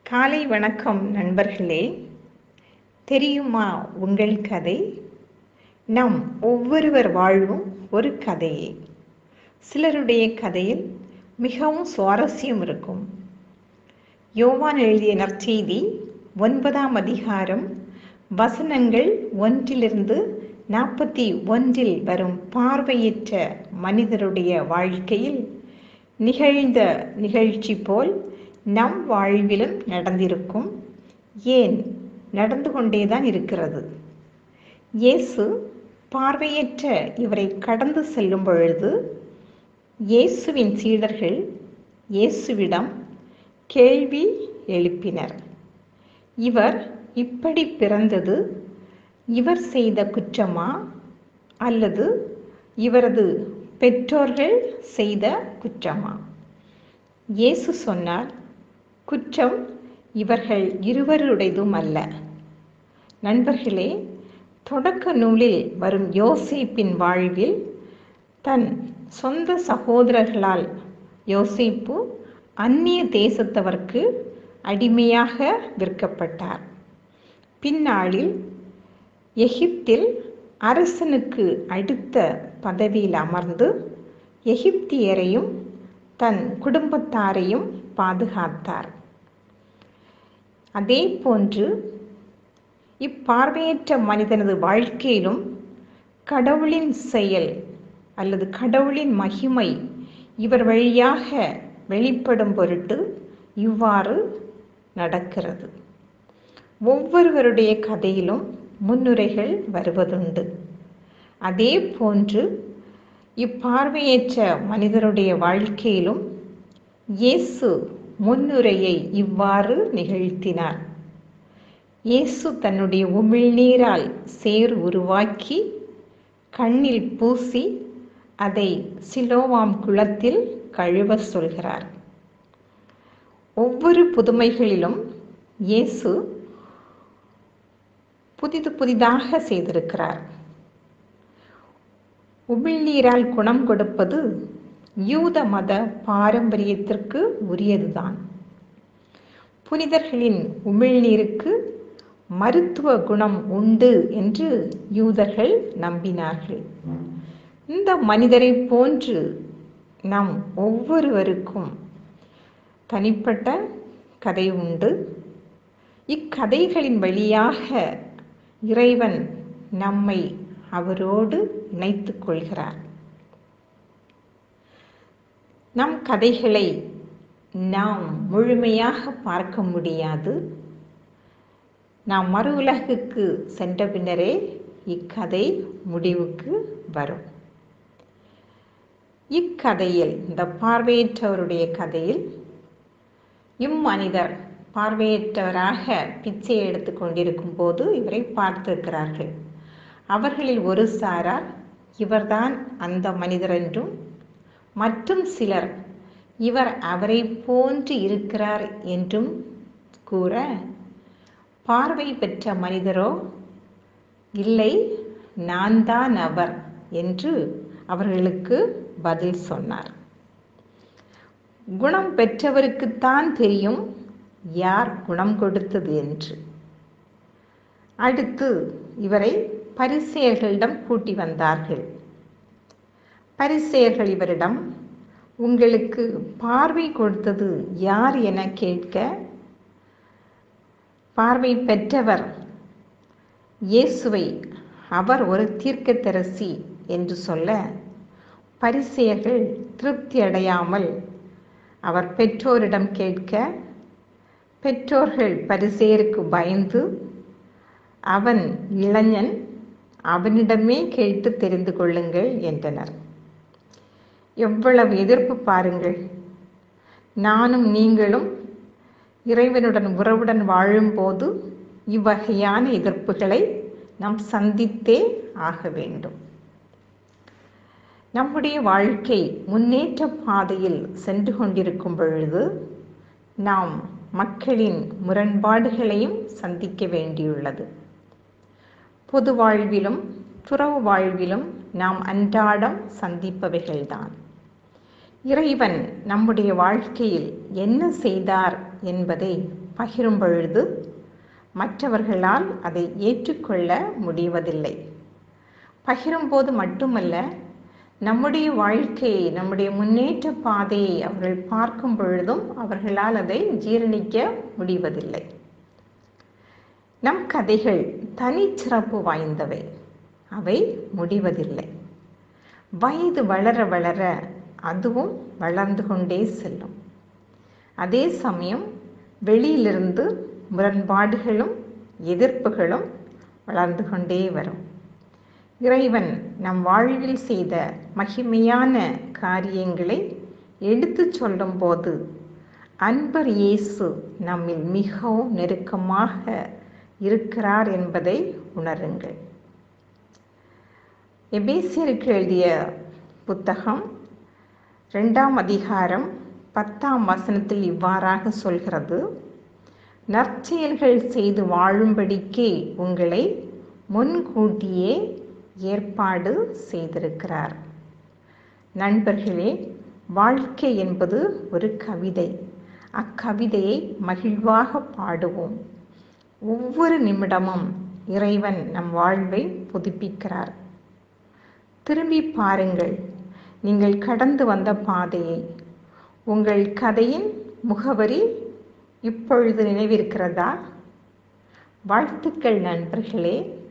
காலை வணக்கம் நண்பர்களே. தெரியுமா உங்கள் கதை? நம் ஒவ்வொருவர் வாழ்வும் ஒரு கதையே. சிலருடைய கதையில் மிகவும் சுவாரஸ்யம் இருக்கும். யோவான் எழுதிய நற்செய்தி 9ஆம் அதிகாரம் வசனங்கள் 1-41 வரும் பார்வையற்ற மனிதருடைய வாழ்க்கையில் நிகழ்ந்த நிகழ்ச்சி போல் நம் வாழ்விலும் நடந்திருக்கும், ஏன் நடந்து கொண்டேதான் இருக்கிறது. இயேசு பார்வையற்ற இவரை கடந்து செல்லும் பொழுது இயேசுவின் சீடர்கள் இயேசுவிடம் கேள்வி எழுப்பினர். இவர் இப்படி பிறந்தது இவர் செய்த குற்றமா அல்லது இவரது பெற்றோர்கள் செய்த குற்றமா? இயேசு சொன்னார், குற்றம் இவர்கள் இருவருடையதும் அல்ல. நண்பர்களே, தொடக்க நூலில் வரும் யோசேப்பின் வாழ்வில் தன் சொந்த சகோதரர்களால் யோசேப்பு அந்நிய தேசத்தவர்க்கு அடிமையாக விற்கப்பட்டார். பின்னாளில் எகிப்தில் அரசனுக்கு அடுத்த பதவியில் அமர்ந்து எகிப்தியரையும் தன் குடும்பத்தாரையும் பாதுகாத்தார். அதே போன்று இப்பார்வையற்ற மனிதனது வாழ்க்கையிலும் கடவுளின் செயல் அல்லது கடவுளின் மகிமை இவர் வழியாக வெளிப்படும் பொருட்டு இவ்வாறு நடக்கிறது. ஒவ்வொருவருடைய கதையிலும் முன்னுரைகள் வருவதுண்டு. அதே போன்று இப்பார்வையற்ற மனிதருடைய வாழ்க்கையிலும் இயேசு முன்னுரையை இவ்வாறு நிகழ்த்தினார். இயேசு தன்னுடைய உமிழ்நீரால் சேர் உருவாக்கி கண்ணில் பூசி அதை சிலோவாம் குளத்தில் கழுவ சொல்கிறார். ஒவ்வொரு புதுமைகளிலும் இயேசு புதிதாக செய்திருக்கிறார். உமிழ்நீரால் குணம் கொடுப்பது யூத மத பாரம்பரியத்திற்கு உரியதுதான். புனிதர்களின் உமிழ்நீருக்கு மருத்துவ குணம் உண்டு என்று யூதர்கள் நம்பினார்கள். இந்த மனிதரை போன்று நம் ஒவ்வொருவருக்கும் தனிப்பட்ட கதை உண்டு. இக்கதைகளின் வழியாக இறைவன் நம்மை அவரோடு இணைத்துக் கொள்கிறார். நம் கதைகளை நாம் முழுமையாக பார்க்க முடியாது. நாம் மறு உலகுக்கு சென்ற பின்னரே இக்கதை முடிவுக்கு வரும். இக்கதையில், இந்த பார்வையற்றவருடைய கதையில், இம்மனிதர் பார்வையற்றவராக பிச்சை எடுத்து கொண்டிருக்கும் போது இவரை பார்த்திருக்கிறார்கள். அவர்களில் ஒரு சாரார் இவர்தான் அந்த மனிதர் என்றும், மற்றும் சிலர் இவர் அவரை போன்று இருக்கிறார் என்றும் கூற, பார்வை பெற்ற மனிதரோ இல்லை, நான் தான் அவர் என்று அவர்களுக்கு பதில் சொன்னார். குணம் பெற்றவருக்குத்தான் தெரியும் யார் குணம் கொடுத்தது என்று. அடுத்து இவரை பரிசேயர்களிடம் கூட்டி வந்தார்கள். பரிசேயர்கள் இவரிடம், உங்களுக்கு பார்வை கொடுத்தது யார் என கேட்க, பார்வை பெற்றவர் இயேசுவை அவர் ஒரு தீர்க்கதரிசி என்று சொல்ல, பரிசேயர்கள் திருப்தி அடையாமல் அவர் பெற்றோரிடம் கேட்க, பெற்றோர்கள் பரிசேயருக்கு பயந்து, அவன் இளைஞன், அவனிடமே கேட்டு தெரிந்து கொள்ளுங்கள் என்றனர். எவ்வளவு எதிர்ப்பு பாருங்கள்! நானும் நீங்களும் இறைவனுடன் உறவுடன் வாழும்போது இவ்வகையான எதிர்ப்புகளை நாம் சந்தித்தே ஆக வேண்டும். நம்முடைய வாழ்க்கை முன்னேற்ற பாதையில் சென்று கொண்டிருக்கும் பொழுது நாம் மக்களின் முரண்பாடுகளையும் சந்திக்க வேண்டியுள்ளது. பொது வாழ்விலும் துறவு வாழ்விலும் நாம் அன்றாடம் சந்திப்பவைகள்தான். இறைவன் நம்முடைய வாழ்க்கையில் என்ன செய்தார் என்பதை பகிரும் பொழுது மற்றவர்களால் அதை ஏற்றுக்கொள்ள முடிவதில்லை. பகிரும்போது மட்டுமல்ல, நம்முடைய வாழ்க்கையை, நம்முடைய முன்னேற்ற பாதையை அவர்கள் பார்க்கும் பொழுதும் அவர்களால் அதை ஜீரணிக்க முடிவதில்லை. நம் கதைகள் தனிச்சிறப்பு வாய்ந்தவை. அவை முடிவதில்லை. வயது வளர வளர அதுவும் வளர்ந்து கொண்டே செல்லும். அதே சமயம் வெளியிலிருந்து முரண்பாடுகளும் எதிர்ப்புகளும் வளர்ந்து கொண்டே வரும். இறைவன் நம் வாழ்வில் செய்த மகிமையான காரியங்களை எடுத்து சொல்லும்போது அன்பர் இயேசு நம்மில் மிகவும் நெருக்கமாக இருக்கிறார் என்பதை உணருங்கள். எபேசியருக்கு எழுதிய புத்தகம் 2ஆம் அதிகாரம் 10ஆம் வசனத்தில் இவ்வாறாக சொல்கிறது: நற்செயல்கள் செய்து வாழும்படிக்கே உங்களை முன்கூட்டியே ஏற்பாடு செய்திருக்கிறார். நண்பர்களே, வாழ்க்கை என்பது ஒரு கவிதை. அக்கவிதையை மகிழ்வாக பாடுவோம். ஒவ்வொரு நிமிடமும் இறைவன் நம் வாழ்வை புதுப்பிக்கிறார். திரும்பி பாருங்கள், நீங்கள் கடந்து வந்த பாதையை. உங்கள் கதையின் முகவரி இப்பொழுது நினைவிருக்கிறதா? வாழ்த்துக்கள் நண்பர்களே.